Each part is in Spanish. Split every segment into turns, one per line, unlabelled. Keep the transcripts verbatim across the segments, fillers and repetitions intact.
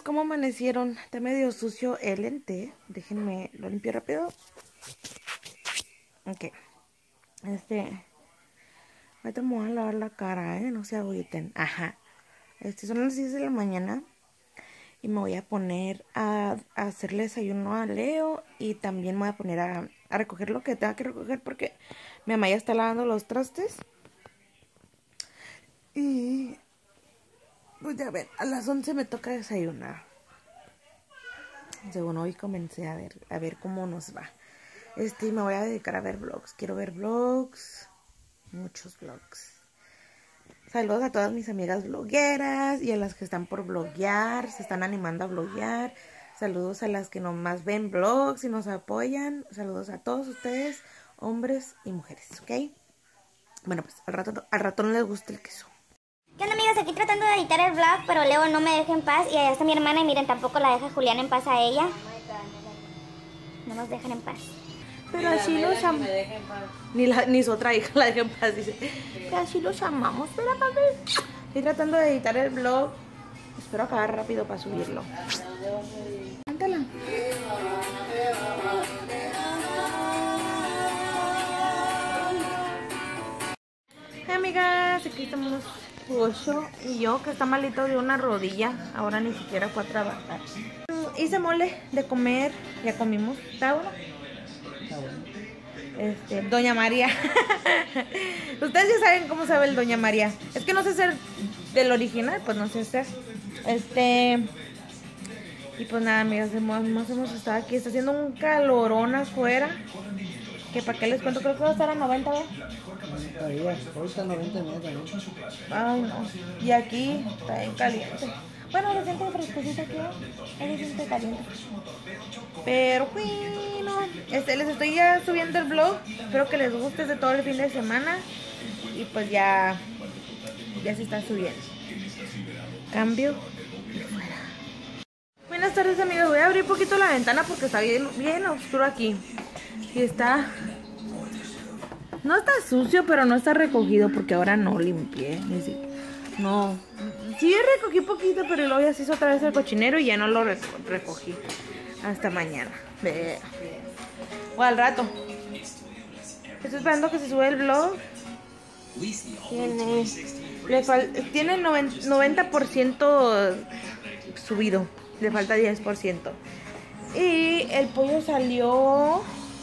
¿cómo amanecieron? Está medio sucio el lente. Déjenme lo limpio rápido. Ok. Este. Ahorita me voy a lavar la cara, ¿eh? No se agüiten. Ajá. Este, son las diez de la mañana. Y me voy a poner a, a hacerle desayuno a Leo. Y también me voy a poner a, a recoger lo que tenga que recoger. Porque mi mamá ya está lavando los trastes. Y pues ya ven, a las once me toca desayunar. Según hoy comencé a ver, a ver cómo nos va. Este, me voy a dedicar a ver vlogs. Quiero ver vlogs. Muchos vlogs. Saludos a todas mis amigas blogueras y a las que están por bloguear, se están animando a bloguear. Saludos a las que nomás ven vlogs y nos apoyan. Saludos a todos ustedes, hombres y mujeres, ¿ok? Bueno, pues al rato, al rato no les gusta el queso.
¿Qué onda, amigas? Aquí tratando de editar el vlog, pero Leo no me deja en paz. Y allá está mi hermana y miren, tampoco la deja Julián en paz a ella. No nos dejan en paz.
Pero así los amamos. Ni, la, ni su otra hija la deja en paz, dice. Pero así los amamos, ¿verdad, papi? Estoy tratando de editar el vlog. Espero acabar rápido para subirlo. Cántala. Hey, amigas, aquí estamos Ocho y yo, que está malito de una rodilla. Ahora ni siquiera fue a trabajar. Hice mole de comer. Ya comimos. ¿Está bueno? Está bueno. Este, Doña María. Ustedes ya saben cómo sabe el Doña María. Es que no sé hacer del original, pues no sé hacer. Este. Y pues nada, amigas, hemos, hemos estado aquí. Está haciendo un calorón afuera. Que para qué les cuento, creo que va a estar a noventa, ¿verdad?
Ahorita noventa metros.
Ay, no. Y aquí está bien caliente. Bueno, se siente frescosito aquí, ¿no? Ahí se siente caliente. Pero bueno, este, les estoy ya subiendo el vlog. Espero que les guste de todo el fin de semana. Y pues ya, ya se está subiendo. Cambio y fuera. Buenas tardes, amigos. Voy a abrir un poquito la ventana porque está bien, bien oscuro aquí. Y está... No está sucio, pero no está recogido porque ahora no limpié. No. Sí recogí poquito, pero luego ya se hizo otra vez el cochinero y ya no lo recogí. Hasta mañana. O al rato. Estoy esperando que se sube el vlog. Tiene, le fal, tiene el noventa por ciento subido. Le falta diez por ciento. Y el pollo salió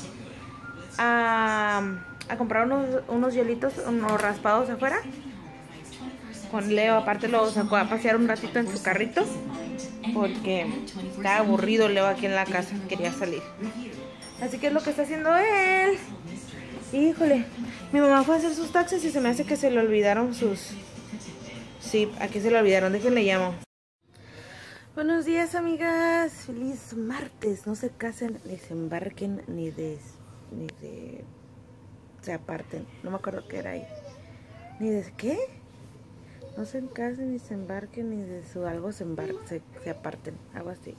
a... a comprar unos, unos hielitos, unos raspados afuera con Leo. Aparte lo sacó a pasear un ratito en su carrito porque está aburrido Leo aquí en la casa, quería salir. Así que es lo que está haciendo él. Híjole, mi mamá fue a hacer sus taxes y se me hace que se le olvidaron sus... Sí, aquí se le olvidaron, déjenle llamo. Buenos días, amigas, feliz martes. No se casen, ni se embarquen, ni de... ni de... se aparten, no me acuerdo qué era ahí. Ni de qué, no se casen ni se embarquen, ni de su algo se embarquen, se, se aparten, algo así.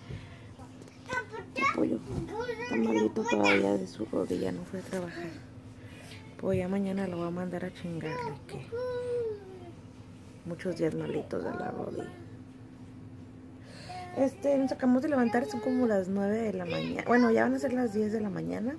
El pollo está malito todavía de su rodilla, no fue a trabajar. Pues ya mañana lo voy a mandar a chingarle, que muchos días malitos de la rodilla. Este, nos acabamos de levantar, son como las nueve de la mañana. Bueno, ya van a ser las diez de la mañana.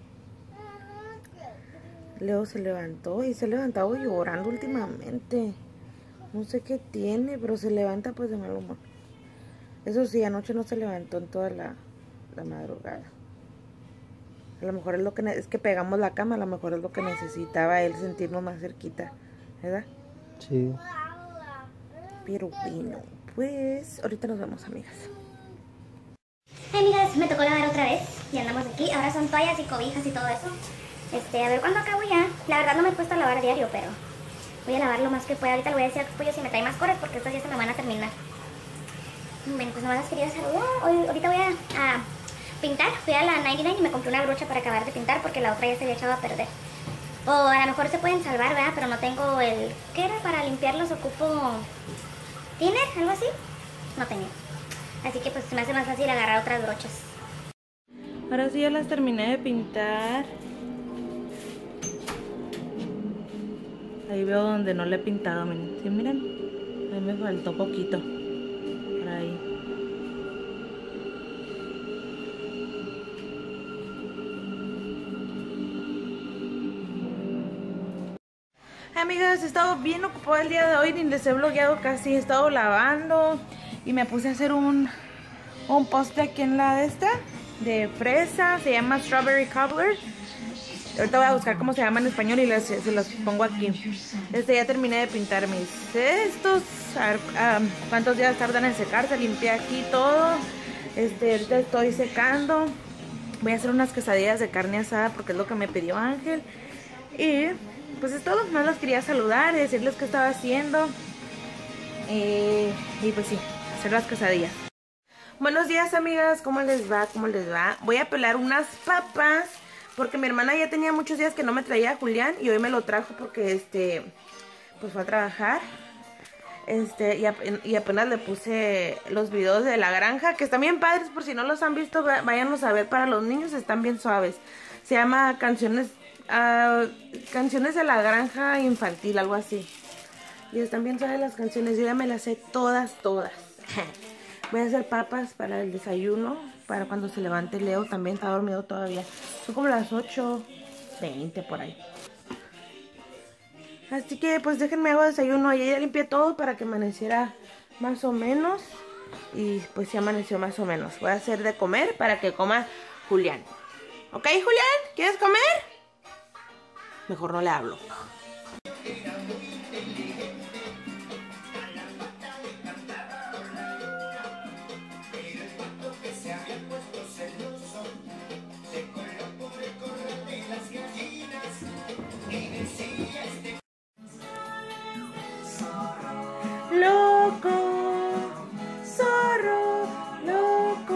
Leo se levantó y se ha levantado llorando últimamente. No sé qué tiene, pero se levanta pues de mal humor. Eso sí, anoche no se levantó en toda la, la madrugada. A lo mejor es lo que es que pegamos la cama, a lo mejor es lo que necesitaba él, sentirnos más cerquita, ¿verdad?
Sí.
Pero bueno, pues ahorita nos vemos, amigas.
Ay, amigas, me tocó lavar otra vez y andamos aquí. Ahora son toallas y cobijas y todo eso. Este, a ver cuándo acabo ya. La verdad no me cuesta lavar a diario, pero voy a lavar lo más que pueda. Ahorita le voy a decir a Pollo si me trae más cores porque estas ya se me van a terminar. Bueno, pues nomás las quería saludar. Hoy, ahorita voy a, a pintar. Fui a la noventa y nueve y me compré una brocha para acabar de pintar porque la otra ya se había echado a perder. O a lo mejor se pueden salvar, ¿verdad? Pero no tengo el... ¿Qué era? Para limpiarlos ocupo... ¿Thinner? ¿Algo así? No tenía. Así que pues se me hace más fácil agarrar otras brochas.
Ahora sí ya las terminé de pintar. Ahí veo donde no le he pintado, miren. ¿Sí, miren? Ahí me faltó poquito. Por ahí. amigas, he estado bien ocupada el día de hoy, ni les he vlogueado casi, he estado lavando y me puse a hacer un, un postre aquí en la de esta, de fresa, se llama Strawberry Cobbler. Ahorita voy a buscar cómo se llama en español y les, se los pongo aquí. Este, ya terminé de pintar mis cestos, a ver um, cuántos días tardan en secarse, limpié aquí todo. Este, ahorita estoy secando. Voy a hacer unas quesadillas de carne asada porque es lo que me pidió Ángel. Y pues es todo, no los quería saludar y decirles qué estaba haciendo. Eh, y pues sí, hacer las quesadillas. Buenos días, amigas, ¿cómo les va? ¿Cómo les va? Voy a pelar unas papas porque mi hermana ya tenía muchos días que no me traía a Julián y hoy me lo trajo porque este pues fue a trabajar. Este, y, ap y apenas le puse los videos de la granja, que están bien padres, por si no los han visto, váyanlos a ver para los niños, están bien suaves. Se llama Canciones Uh, canciones de la granja infantil, algo así. Y están bien suaves las canciones. Yo ya me las sé todas, todas. Voy a hacer papas para el desayuno, para cuando se levante Leo. También está dormido todavía. Son como las ocho veinte por ahí. Así que pues déjenme hago desayuno. Ayer ya limpié todo para que amaneciera más o menos. Y pues sí amaneció más o menos. Voy a hacer de comer para que coma Julián. ¿Ok, Julián? ¿Quieres comer? Mejor no le hablo. Loco, zorro, loco.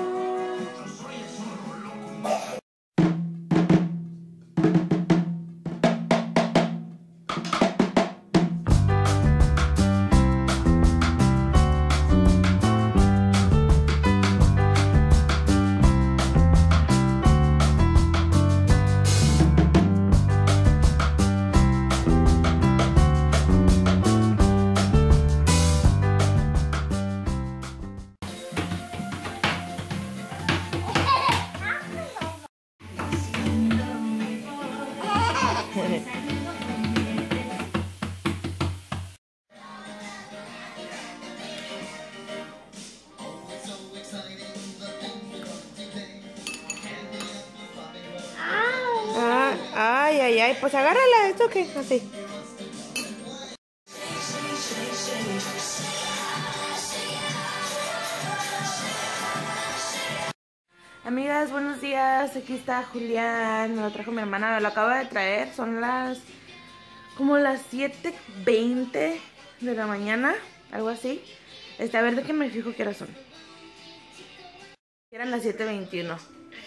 Ay, ay, ay, pues agárrala, ¿esto qué? Así. Amigas, buenos días, aquí está Julián, me lo trajo mi hermana, me lo acaba de traer, son las como las siete veinte de la mañana, algo así. Este, a ver de qué me fijo qué horas son. Eran las siete veintiuno.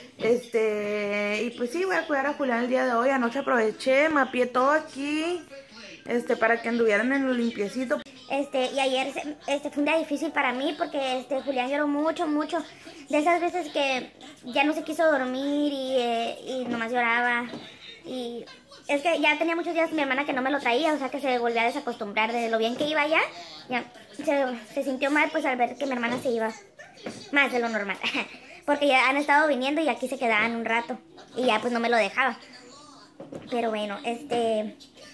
Este, y pues sí, voy a cuidar a Julián el día de hoy. Anoche aproveché, mapeé todo aquí, este, para que anduvieran en lo limpiecito.
Este, y ayer este, fue un día difícil para mí porque este, Julián lloró mucho, mucho. De esas veces que ya no se quiso dormir y, eh, y nomás lloraba. Y es que ya tenía muchos días mi hermana que no me lo traía, o sea que se volvió a desacostumbrar de lo bien que iba ya. Ya se, se sintió mal pues al ver que mi hermana se iba más de lo normal. Porque ya han estado viniendo y aquí se quedaban un rato. Y ya pues no me lo dejaba. Pero bueno, este...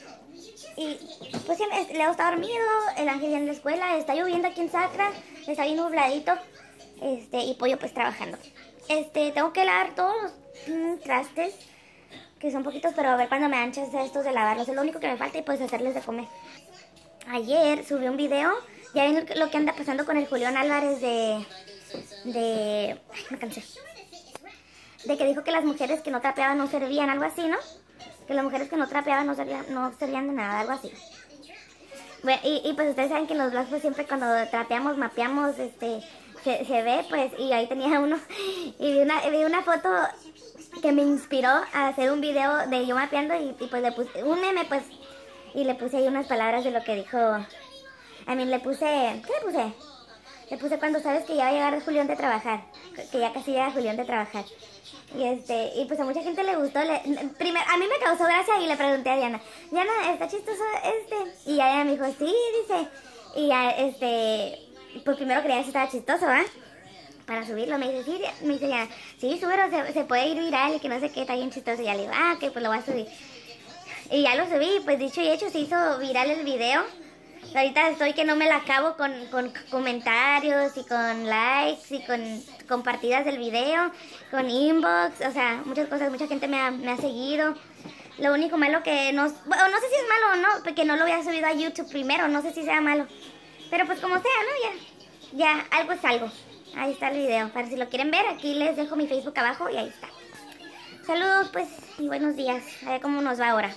Y pues Leo está dormido, el Ángel ya en la escuela, está lloviendo aquí en Sacra, está bien nubladito. Este, y Pollo pues trabajando. Este, tengo que lavar todos los mm, trastes, que son poquitos, pero a ver cuando me dan chance estos de lavarlos. Es lo único que me falta y pues hacerles de comer. Ayer subí un video, ya ven lo que anda pasando con el Julián Álvarez de... de... Ay, me cansé. De que dijo que las mujeres que no trapeaban no servían, algo así, ¿no? Que las mujeres que no trapeaban no servían, no servían de nada, algo así. Bueno, y, y pues ustedes saben que en los vlogs pues siempre cuando trapeamos, mapeamos, este, se, se ve, pues, y ahí tenía uno, y vi una, vi una foto que me inspiró a hacer un video de yo mapeando y, y pues le puse un meme, pues, y le puse ahí unas palabras de lo que dijo. A mí le puse, ¿qué le puse? Le puse cuando sabes que ya va a llegar Julián de trabajar, que ya casi llega Julián de trabajar. Y este, y pues a mucha gente le gustó. Le, primer, a mí me causó gracia y le pregunté a Diana, Diana, ¿está chistoso este? Y ya ella me dijo, sí, dice. Y ya, este, pues primero creía que estaba chistoso, ¿ah? Para subirlo, me dice, sí, me dice Diana, sí, súbelo, se, se puede ir viral y que no sé qué, está bien chistoso. Y ya le digo, ah, ok, pues lo voy a subir. Y ya lo subí, pues dicho y hecho, se hizo viral el video. Ahorita estoy que no me la acabo con, con comentarios y con likes y con compartidas del video, con inbox, o sea, muchas cosas, mucha gente me ha, me ha seguido. Lo único malo que no, bueno, no sé si es malo o no, porque no lo había subido a YouTube primero, no sé si sea malo. Pero pues como sea, ¿no? Ya, ya, algo es algo. Ahí está el video, para si lo quieren ver, aquí les dejo mi Facebook abajo y ahí está. Saludos pues y buenos días, a ver cómo nos va ahora.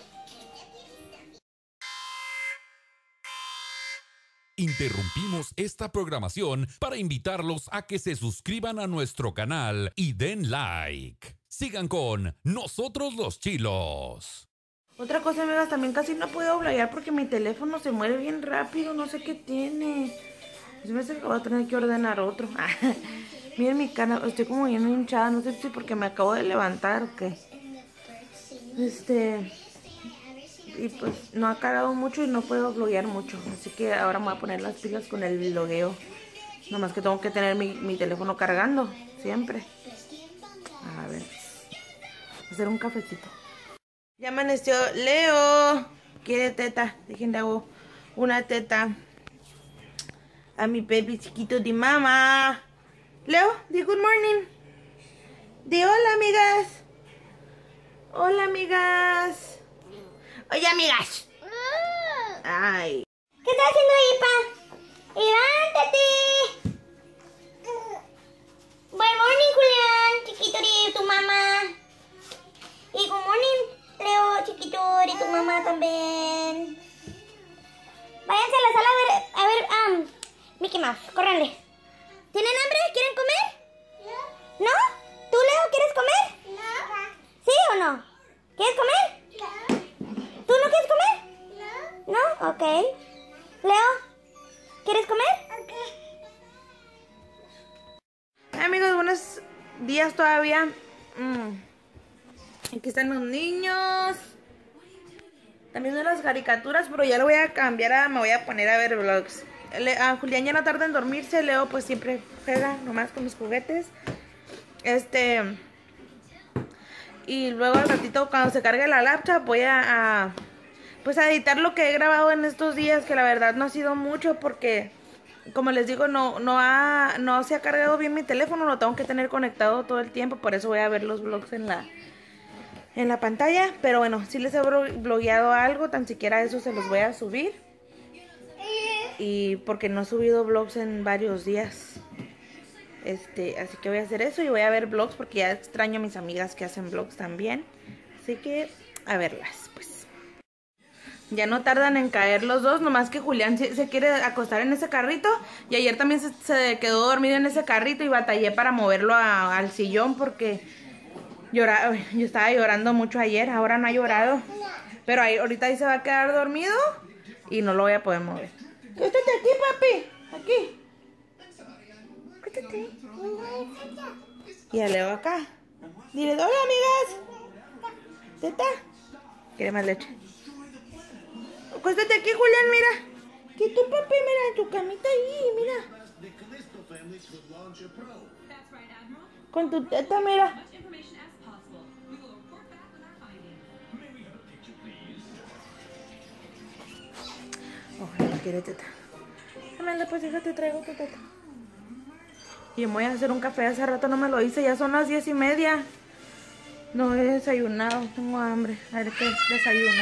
Interrumpimos esta programación para invitarlos a que se suscriban a nuestro canal y den like. Sigan con Nosotros los Chilos.
Otra cosa, amigas, también casi no puedo vloguear porque mi teléfono se muere bien rápido, no sé qué tiene. Se me hace que voy a tener que ordenar otro. Miren mi cara, estoy como bien hinchada, no sé si porque me acabo de levantar o qué. Este... Y pues no ha cargado mucho y no puedo vloguear mucho. Así que ahora me voy a poner las pilas con el vlogueo. Nomás que tengo que tener mi, mi teléfono cargando siempre. A ver. Hacer un cafecito. Ya amaneció Leo. Quiere teta. Dejen de hago una teta a mi baby chiquito de mamá. Leo, di good morning. Di hola, amigas. Hola, amigas. Oye, amigas. Ay.
¿Qué estás haciendo ahí, pa? ¡Levántate! Good morning, Julián, chiquito de tu mamá. Y good morning, Leo, chiquito de tu mamá también. Váyanse a la sala a ver, a ver, um, Mickey Mouse, córranle. ¿Tienen hambre? ¿Quieren comer? No. ¿No? ¿Tú, Leo, quieres comer? No. ¿Sí o no? ¿Quieres comer? No. ¿Tú no quieres comer? No. ¿No? Ok. Leo, ¿quieres comer? Ok.
Ay, amigos, buenos días todavía. Mm. Aquí están los niños. También son las caricaturas, pero ya lo voy a cambiar a... Me voy a poner a ver vlogs. Le, a Julián ya no tarda en dormirse. Leo pues siempre juega nomás con los juguetes. Este... Y luego al ratito cuando se cargue la laptop voy a, a pues a editar lo que he grabado en estos días, que la verdad no ha sido mucho porque como les digo no no ha no se ha cargado bien mi teléfono, lo tengo que tener conectado todo el tiempo, por eso voy a ver los vlogs en la en la pantalla, pero bueno, si les he blogueado algo, tan siquiera eso se los voy a subir. Y porque no he subido vlogs en varios días. Este, así que voy a hacer eso y voy a ver vlogs porque ya extraño a mis amigas que hacen vlogs también. Así que a verlas, pues. Ya no tardan en caer los dos, nomás que Julián se, se quiere acostar en ese carrito. Y ayer también se, se quedó dormido en ese carrito y batallé para moverlo a, al sillón porque llora, yo estaba llorando mucho ayer, ahora no ha llorado. Pero ahí, ahorita ahí se va a quedar dormido y no lo voy a poder mover. Quédate aquí, papi, aquí. Y a Leo acá. Dile, hola, amigas. ¿Teta? ¿Quiere más leche? Acuéstate aquí, Julián, mira. Que tu papi, mira, en tu camita ahí, mira. Con tu teta, mira. Ojalá no quiere teta. Amanda, pues déjate, traigo tu teta. Y me voy a hacer un café, hace rato no me lo hice, ya son las diez y media. No he desayunado, tengo hambre. A ver qué desayuno.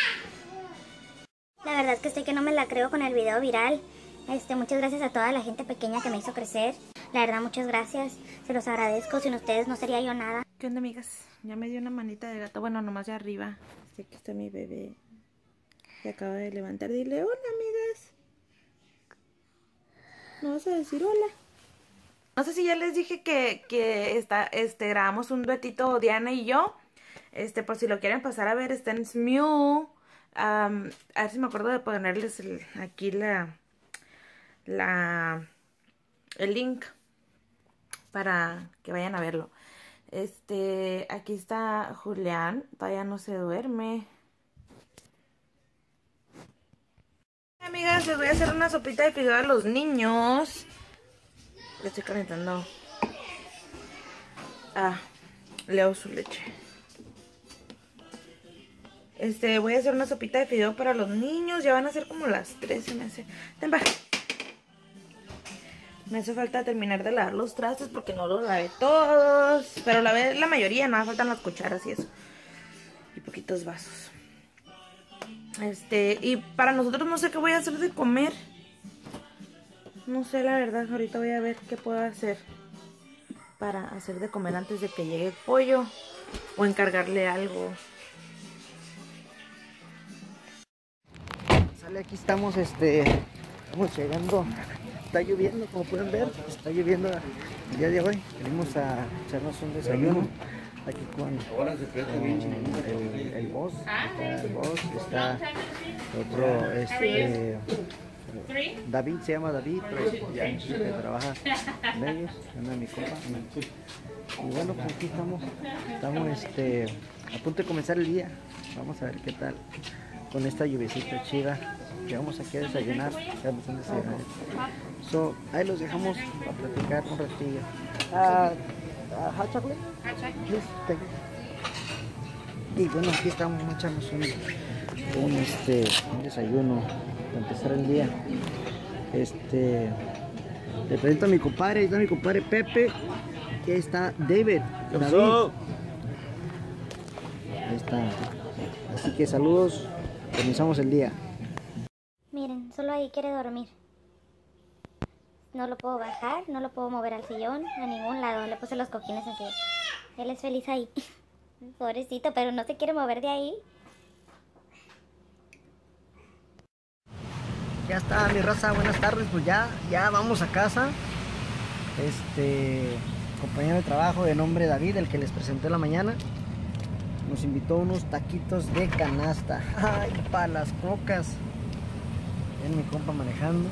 La verdad es que estoy que no me la creo con el video viral. Este, muchas gracias a toda la gente pequeña que me hizo crecer. La verdad, muchas gracias. Se los agradezco. Sin ustedes no sería yo nada.
¿Qué onda, amigas? Ya me dio una manita de gato. Bueno, nomás de arriba. Así que está mi bebé. Se acaba de levantar. Dile, hola, amigas. ¿No vas a decir hola? No sé si ya les dije que, que está, este, grabamos un duetito Diana y yo. Este, por si lo quieren pasar a ver, está en Smew. Um, a ver si me acuerdo de ponerles el, aquí la, la, el link para que vayan a verlo. Este, aquí está Julián, todavía no se duerme. Amigas, les voy a hacer una sopita de fideo a los niños. Le estoy calentando. Ah, Leo su leche. Este, voy a hacer una sopita de fideo para los niños. Ya van a ser como las tres, se me hace. Ten, va. Me hace falta terminar de lavar los trastes porque no los lavé todos. Pero lavé la mayoría, nada, faltan las cucharas y eso. Y poquitos vasos. Este, y para nosotros no sé qué voy a hacer de comer. No sé, la verdad, ahorita voy a ver qué puedo hacer para hacer de comer antes de que llegue el pollo. O encargarle algo.
Sale, aquí estamos, este, estamos llegando. Está lloviendo, como pueden ver, está lloviendo el día de hoy. Venimos a echarnos un desayuno aquí con, con el, el boss, está el boss, está otro, este, David, se llama David, que trabaja en ellos, anda mi compa. Y bueno, pues aquí estamos, estamos este, a punto de comenzar el día. Vamos a ver qué tal con esta lluviecita chida. Llegamos aquí a desayunar, vamos a desayunar. So, ahí los dejamos a platicar un ratillo. Uh, uh, hot chocolate? Hot chocolate. Please, thank you. Y bueno, aquí estamos, echamos un, un, este, un desayuno para empezar el día. Este, le presento a mi compadre, ahí está mi compadre Pepe. Y ahí está David. David. Ahí está. Así que saludos, comenzamos el día.
Miren, solo ahí quiere dormir. No lo puedo bajar, no lo puedo mover al sillón, a ningún lado. Le puse los cojines así. Él es feliz ahí. Pobrecito, pero no se quiere mover de ahí.
Ya está, mi raza, buenas tardes. Pues ya, ya vamos a casa. Este compañero de trabajo de nombre David, el que les presenté en la mañana, nos invitó unos taquitos de canasta. Ay, para las cocas. Ven mi compa manejando.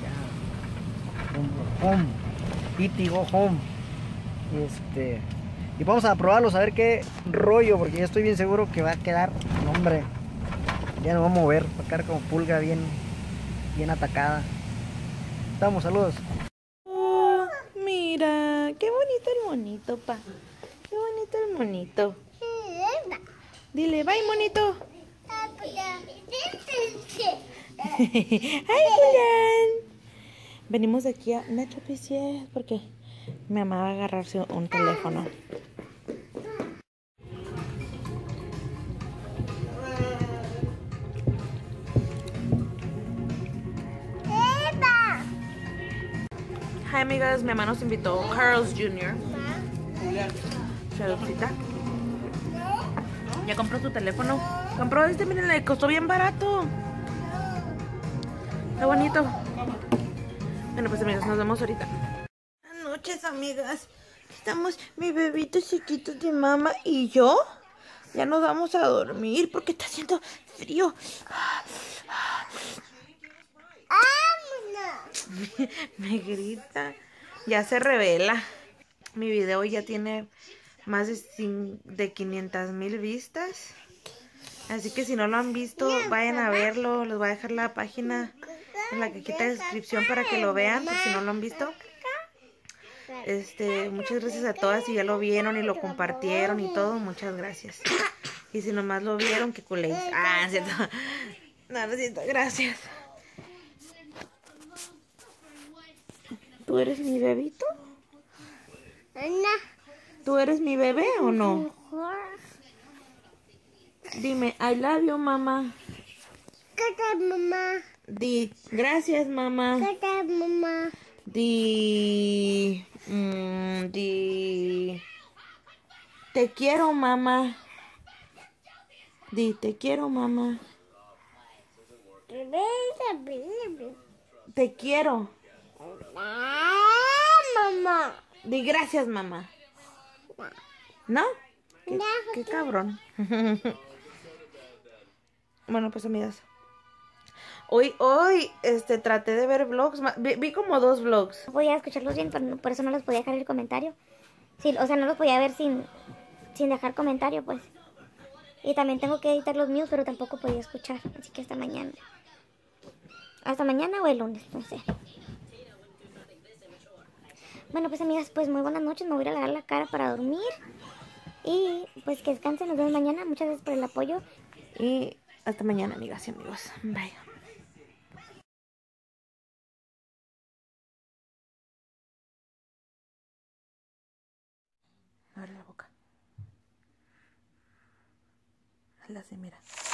Ya. Home. Piti go home. Este. Y vamos a probarlos a ver qué rollo, porque ya estoy bien seguro que va a quedar, hombre, ya no va a mover, va a quedar como pulga bien, bien atacada. Estamos, saludos.
Oh, mira, qué bonito el monito, pa. Qué bonito el monito. Dile, bye, monito. ¡Ay, Julián! Venimos aquí a Nacho P C S porque mi mamá va a agarrarse un teléfono. Hi, amigas, mi mamá nos invitó Carl's junior Saludcita. Ya compró su teléfono. Compró este, miren, le costó bien barato. Qué bonito. Bueno, pues amigas, nos vemos ahorita. Buenas noches, amigas. Estamos mi bebito chiquito de mamá y yo. Ya nos vamos a dormir porque está haciendo frío. Me grita. Ya se revela. Mi video ya tiene más de, de quinientas mil vistas. Así que si no lo han visto, vayan a verlo. Les voy a dejar la página en la cajita de descripción para que lo vean, por si no lo han visto. Este, muchas gracias a todas si ya lo vieron y lo compartieron y todo. Muchas gracias. Y si nomás lo vieron, que culéis. Ah, ¿cierto? No, lo siento, gracias. ¿Tú eres mi bebito? ¿Tú eres mi bebé o no? Dime, I love you, mamá.
Gracias, mamá.
Di, gracias, mamá.
Gracias, mamá.
Di, mm, di, te quiero, mamá. Di, te quiero, mamá. Te quiero.
Mamá.
Di gracias, mamá. ¿No? Qué, qué cabrón. Bueno, pues amigas, hoy, hoy, este, traté de ver vlogs, vi, vi como dos vlogs.
No podía escucharlos bien, pero no, por eso no los podía dejar el comentario. Sí, o sea, no los podía ver sin, sin dejar comentario, pues. Y también tengo que editar los míos, pero tampoco podía escuchar, así que hasta mañana. Hasta mañana o el lunes, no sé. Bueno, pues amigas, pues muy buenas noches, me voy a ir a lavar la cara para dormir. Y pues que descansen, nos vemos mañana, muchas gracias por el apoyo.
Y hasta mañana, amigas y amigos. Bye. Abre la boca. Hazla así, mira.